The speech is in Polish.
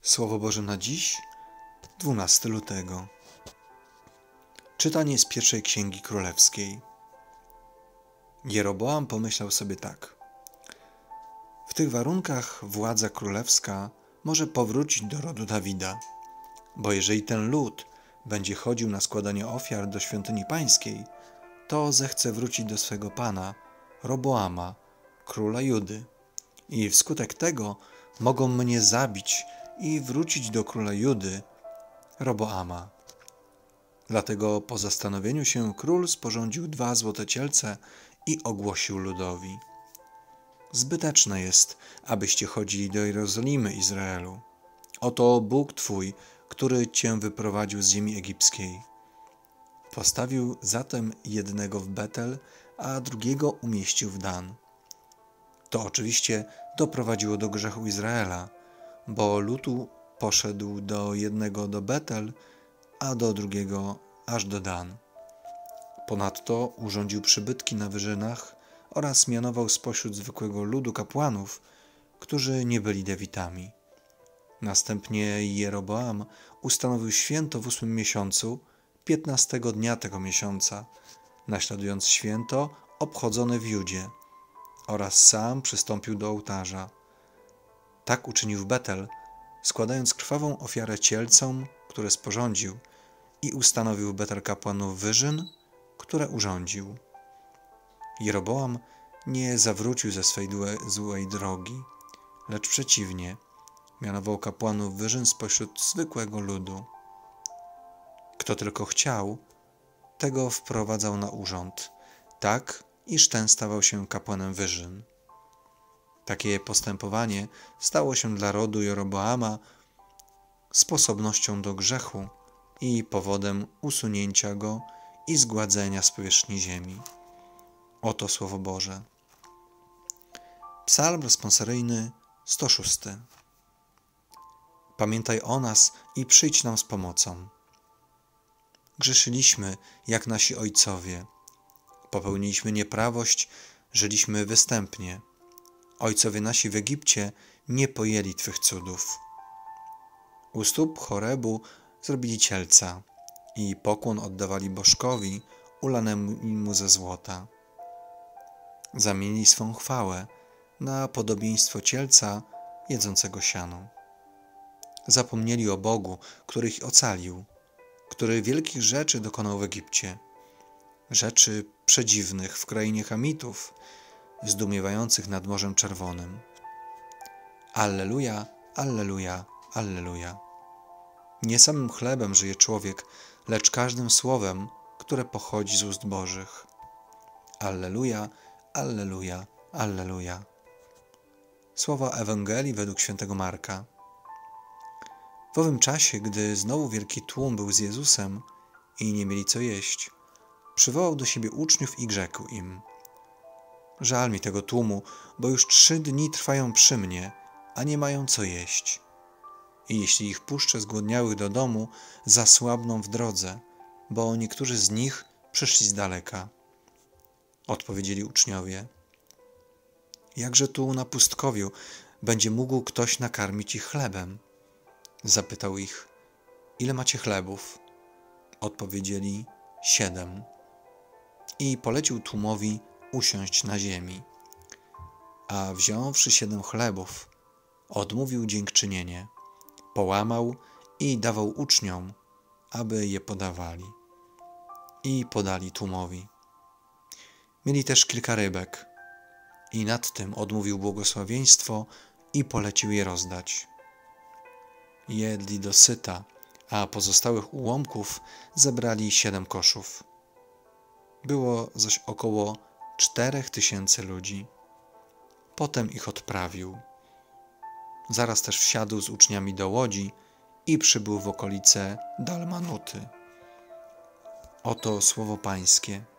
Słowo Boże na dziś, 12 lutego. Czytanie z pierwszej Księgi Królewskiej. Jeroboam pomyślał sobie tak. W tych warunkach władza królewska może powrócić do rodu Dawida, bo jeżeli ten lud będzie chodził na składanie ofiar do świątyni pańskiej, to zechce wrócić do swego pana, Roboama, króla Judy. I wskutek tego mogą mnie zabić i wrócić do króla Judy, Roboama. Dlatego po zastanowieniu się król sporządził 2 złote cielce i ogłosił ludowi: zbyteczne jest, abyście chodzili do Jerozolimy, Izraelu. Oto Bóg Twój, który Cię wyprowadził z ziemi egipskiej. Postawił zatem jednego w Betel, a drugiego umieścił w Dan. To oczywiście doprowadziło do grzechu Izraela, bo ludu poszedł do jednego do Betel, a do drugiego aż do Dan. Ponadto urządził przybytki na wyżynach oraz mianował spośród zwykłego ludu kapłanów, którzy nie byli lewitami. Następnie Jeroboam ustanowił święto w 8 miesiącu, 15 dnia tego miesiąca, naśladując święto obchodzone w Judzie, oraz sam przystąpił do ołtarza. Tak uczynił w Betel, składając krwawą ofiarę cielcom, które sporządził, i ustanowił w Betel kapłanów wyżyn, które urządził. Jeroboam nie zawrócił ze swej złej drogi, lecz przeciwnie, mianował kapłanów wyżyn spośród zwykłego ludu. Kto tylko chciał, tego wprowadzał na urząd, tak iż ten stawał się kapłanem wyżyn. Takie postępowanie stało się dla rodu Jeroboama sposobnością do grzechu i powodem usunięcia go i zgładzenia z powierzchni ziemi. Oto Słowo Boże. Psalm responsoryjny 106. Pamiętaj o nas i przyjdź nam z pomocą. Grzeszyliśmy jak nasi ojcowie. Popełniliśmy nieprawość, żyliśmy występnie. Ojcowie nasi w Egipcie nie pojęli Twych cudów. U stóp Chorebu zrobili cielca i pokłon oddawali bożkowi ulanemu ze złota. Zamienili swą chwałę na podobieństwo cielca jedzącego siano. Zapomnieli o Bogu, który ich ocalił, który wielkich rzeczy dokonał w Egipcie, rzeczy przedziwnych w krainie Chamitów, zdumiewających nad Morzem Czerwonym. Alleluja, alleluja, alleluja. Nie samym chlebem żyje człowiek, lecz każdym słowem, które pochodzi z ust Bożych. Alleluja, alleluja, alleluja. Słowa Ewangelii według świętego Marka. W owym czasie, gdy znowu wielki tłum był z Jezusem i nie mieli co jeść, przywołał do siebie uczniów i rzekł im: żal mi tego tłumu, bo już 3 dni trwają przy mnie, a nie mają co jeść. I jeśli ich puszczę zgłodniałych do domu, zasłabną w drodze, bo niektórzy z nich przyszli z daleka. Odpowiedzieli uczniowie: jakże tu na pustkowiu będzie mógł ktoś nakarmić ich chlebem? Zapytał ich: ile macie chlebów? Odpowiedzieli: 7. I polecił tłumowi usiąść na ziemi. A wziąwszy 7 chlebów, odmówił dziękczynienie, połamał i dawał uczniom, aby je podawali. I podali tłumowi. Mieli też kilka rybek i nad tym odmówił błogosławieństwo i polecił je rozdać. Jedli dosyta, a pozostałych ułomków zebrali 7 koszów. Było zaś około 4000 ludzi. Potem ich odprawił. Zaraz też wsiadł z uczniami do łodzi i przybył w okolice Dalmanuty. Oto słowo Pańskie.